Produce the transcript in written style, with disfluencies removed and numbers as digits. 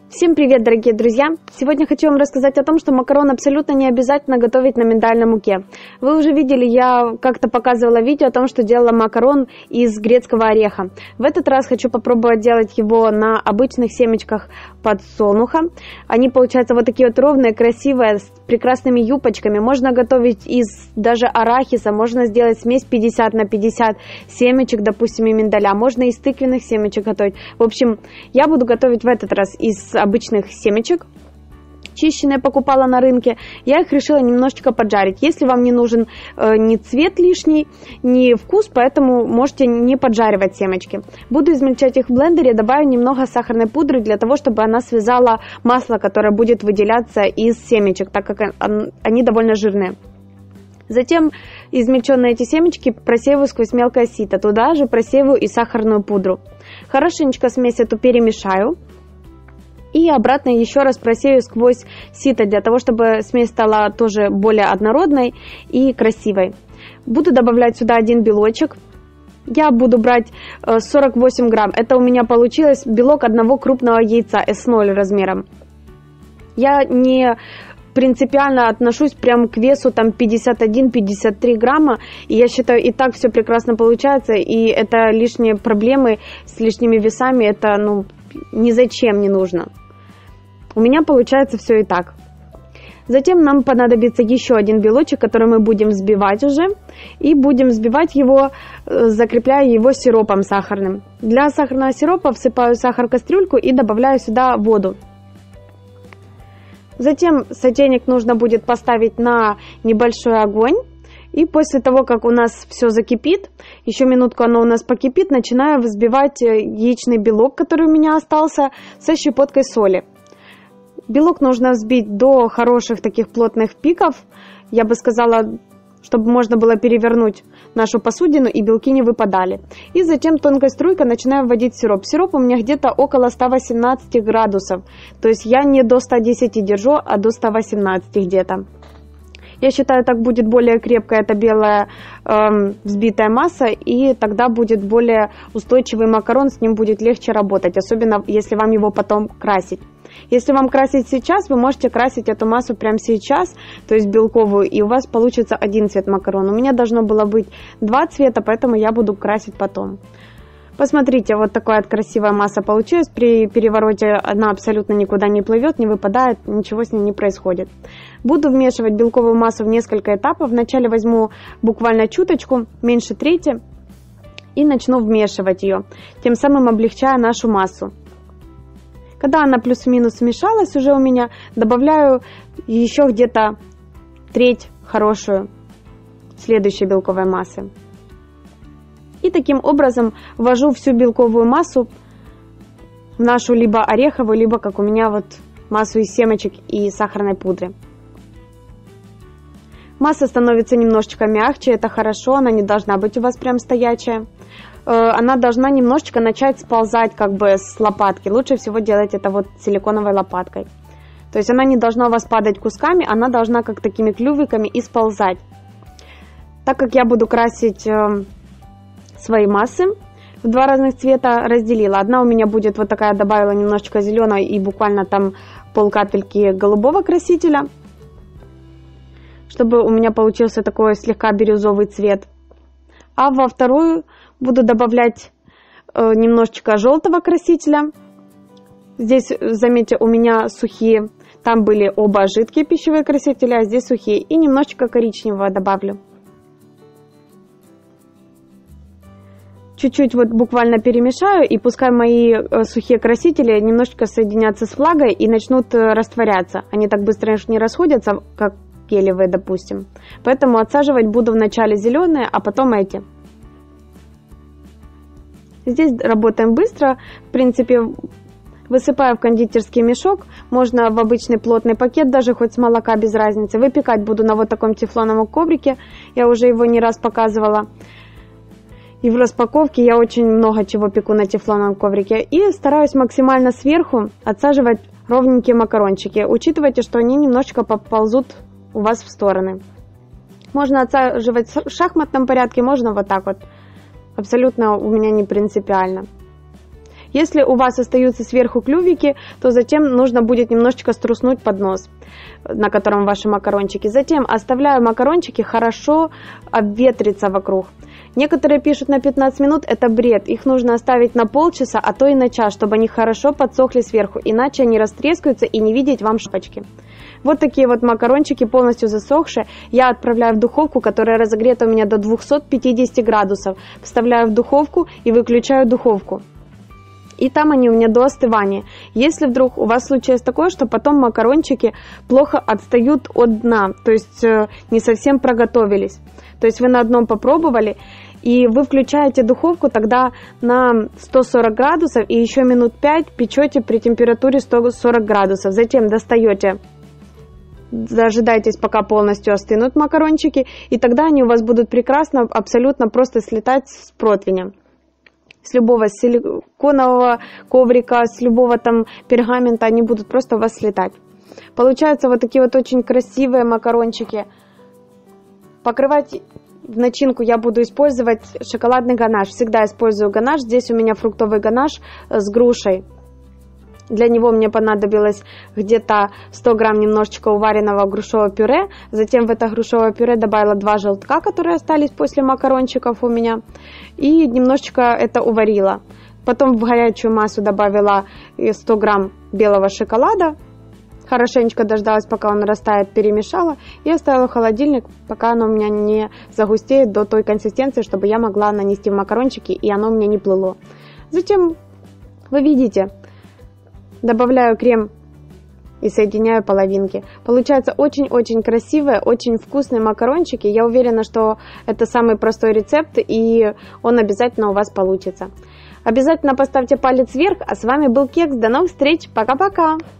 Всем привет, дорогие друзья! Сегодня хочу вам рассказать о том, что макароны абсолютно не обязательно готовить на миндальной муке. Вы уже видели, я как-то показывала видео о том, что делала макарон из грецкого ореха. В этот раз хочу попробовать делать его на обычных семечках подсолнуха. Они получаются вот такие вот ровные, красивые, с прекрасными юбочками. Можно готовить из даже арахиса, можно сделать смесь 50 на 50 семечек, допустим, и миндаля. Можно из тыквенных семечек готовить. В общем, я буду готовить в этот раз из обычных семечек. Чищенные покупала на рынке. Я их решила немножечко поджарить. Если вам не нужен ни цвет лишний, ни вкус, поэтому можете не поджаривать семечки. Буду измельчать их в блендере, добавлю немного сахарной пудры для того, чтобы она связала масло, которое будет выделяться из семечек, так как они довольно жирные. Затем измельченные эти семечки просеиваю сквозь мелкое сито. Туда же просеиваю и сахарную пудру. Хорошенечко смесь эту перемешаю. И обратно еще раз просею сквозь сито, для того, чтобы смесь стала тоже более однородной и красивой. Буду добавлять сюда один белочек. Я буду брать 48 грамм. Это у меня получилось белок одного крупного яйца S0 размером. Я не принципиально отношусь прям к весу там 51-53 грамма. И я считаю, и так все прекрасно получается. И это лишние проблемы с лишними весами. Это ни зачем не нужно. У меня получается все и так. Затем нам понадобится еще один белочек, который мы будем взбивать уже. И будем взбивать его, закрепляя его сиропом сахарным. Для сахарного сиропа всыпаю сахар в кастрюльку и добавляю сюда воду. Затем сотейник нужно будет поставить на небольшой огонь. И после того, как у нас все закипит, еще минутку оно у нас покипит, начинаю взбивать яичный белок, который у меня остался, со щепоткой соли. Белок нужно взбить до хороших таких плотных пиков. Я бы сказала, чтобы можно было перевернуть нашу посудину и белки не выпадали. И затем тонкой струйкой начинаю вводить сироп. Сироп у меня где-то около 118 градусов. То есть я не до 110 держу, а до 118 где-то. Я считаю, так будет более крепкая эта белая взбитая масса, и тогда будет более устойчивый макарон, с ним будет легче работать, особенно если вам его потом красить. Если вам красить сейчас, вы можете красить эту массу прямо сейчас, то есть белковую, и у вас получится один цвет макарона. У меня должно было быть два цвета, поэтому я буду красить потом. Посмотрите, вот такая красивая масса получилась. При перевороте она абсолютно никуда не плывет, не выпадает, ничего с ней не происходит. Буду вмешивать белковую массу в несколько этапов. Вначале возьму буквально чуточку, меньше трети, и начну вмешивать ее, тем самым облегчая нашу массу. Когда она плюс-минус смешалась уже у меня, добавляю еще где-то треть хорошую следующей белковой массы. И таким образом ввожу всю белковую массу в нашу либо ореховую, либо, как у меня, вот массу из семечек и сахарной пудры. Масса становится немножечко мягче, это хорошо, она не должна быть у вас прям стоячая. Она должна немножечко начать сползать как бы с лопатки. Лучше всего делать это вот силиконовой лопаткой. То есть она не должна у вас падать кусками, она должна как такими клювиками и сползать. Так как я буду красить свои массы в два разных цвета, разделила. Одна у меня будет вот такая, добавила немножечко зеленой и буквально там полкапельки голубого красителя, чтобы у меня получился такой слегка бирюзовый цвет. А во вторую буду добавлять немножечко желтого красителя. Здесь, заметьте, у меня сухие. Там были оба жидкие пищевые красители, а здесь сухие. И немножечко коричневого добавлю. Чуть-чуть вот буквально перемешаю, и пускай мои сухие красители немножечко соединятся с влагой и начнут растворяться. Они так быстро не расходятся, как гелевые, допустим. Поэтому отсаживать буду вначале зеленые, а потом эти. Здесь работаем быстро. В принципе, высыпаю в кондитерский мешок. Можно в обычный плотный пакет, даже хоть с молока, без разницы. Выпекать буду на вот таком тефлоновом коврике. Я уже его не раз показывала. И в распаковке я очень много чего пеку на тефлоновом коврике. И стараюсь максимально сверху отсаживать ровненькие макарончики. Учитывайте, что они немножечко поползут у вас в стороны. Можно отсаживать в шахматном порядке, можно вот так вот. Абсолютно у меня не принципиально. Если у вас остаются сверху клювики, то затем нужно будет немножечко струснуть поднос, на котором ваши макарончики. Затем оставляю макарончики хорошо обветриться вокруг. Некоторые пишут на 15 минут, это бред. Их нужно оставить на полчаса, а то и на час, чтобы они хорошо подсохли сверху, иначе они растрескаются и не видеть вам шапочки. Вот такие вот макарончики, полностью засохшие, я отправляю в духовку, которая разогрета у меня до 250 градусов. Вставляю в духовку и выключаю духовку. И там они у меня до остывания. Если вдруг у вас случилось такое, что потом макарончики плохо отстают от дна, то есть не совсем проготовились, то есть вы на одном попробовали, и вы включаете духовку тогда на 140 градусов и еще минут 5 печете при температуре 140 градусов. Затем достаете, дожидайтесь, пока полностью остынут макарончики, и тогда они у вас будут прекрасно, абсолютно просто слетать с противня. С любого силиконового коврика, с любого там пергамента они будут просто у вас слетать. Получаются вот такие вот очень красивые макарончики. Покрывать в начинку я буду использовать шоколадный ганаш. Всегда использую ганаш. Здесь у меня фруктовый ганаш с грушей. Для него мне понадобилось где-то 100 грамм немножечко уваренного грушевого пюре. Затем в это грушевое пюре добавила 2 желтка, которые остались после макарончиков у меня. И немножечко это уварила. Потом в горячую массу добавила 100 грамм белого шоколада. Хорошенечко дождалась, пока он растает, перемешала. И оставила в холодильник, пока оно у меня не загустеет до той консистенции, чтобы я могла нанести в макарончики, и оно у меня не плыло. Затем, вы видите, добавляю крем и соединяю половинки. Получаются очень-очень красивые, очень вкусные макарончики. Я уверена, что это самый простой рецепт, и он обязательно у вас получится. Обязательно поставьте палец вверх, а с вами был Кекс. До новых встреч. Пока-пока!